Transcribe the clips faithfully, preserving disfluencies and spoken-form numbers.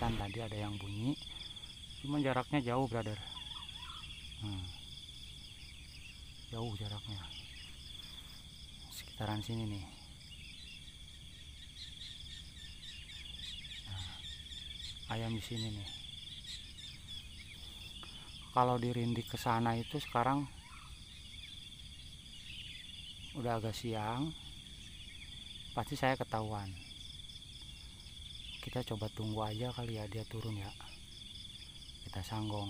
kelihatan tadi ada yang bunyi, cuma jaraknya jauh brother. hmm, Jauh jaraknya, sekitaran sini nih. Nah, ayam di sini nih. Kalau dirindik ke sana itu sekarang udah agak siang, pasti saya ketahuan. Kita coba tunggu aja kali ya dia turun ya, kita sanggong.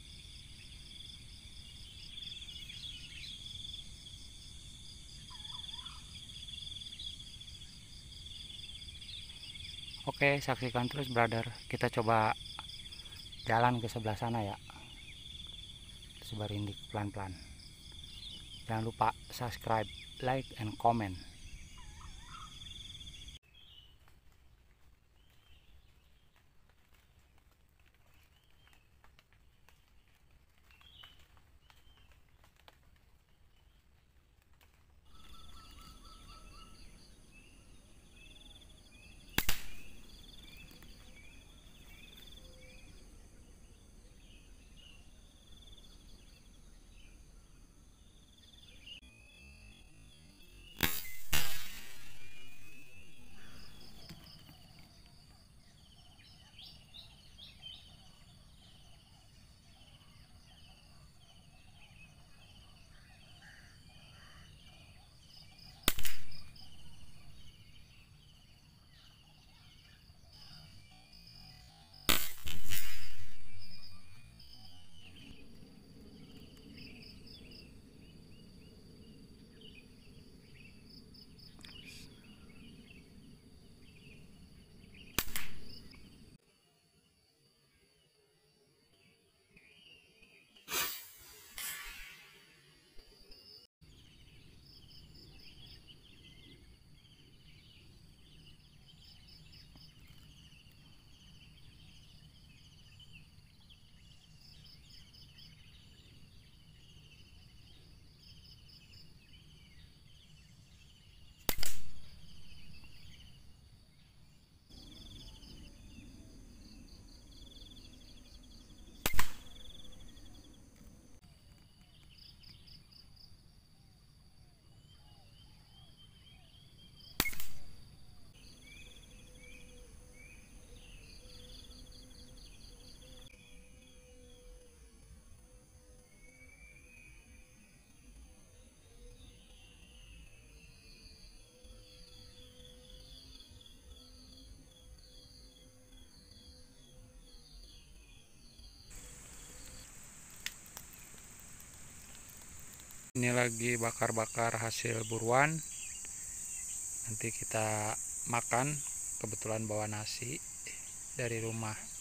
Oke, saksikan terus brother. Kita coba jalan ke sebelah sana ya, sebar indik pelan-pelan. Jangan lupa subscribe, like, and comment. Ini lagi bakar-bakar hasil buruan, nanti kita makan. Kebetulan bawa nasi dari rumah.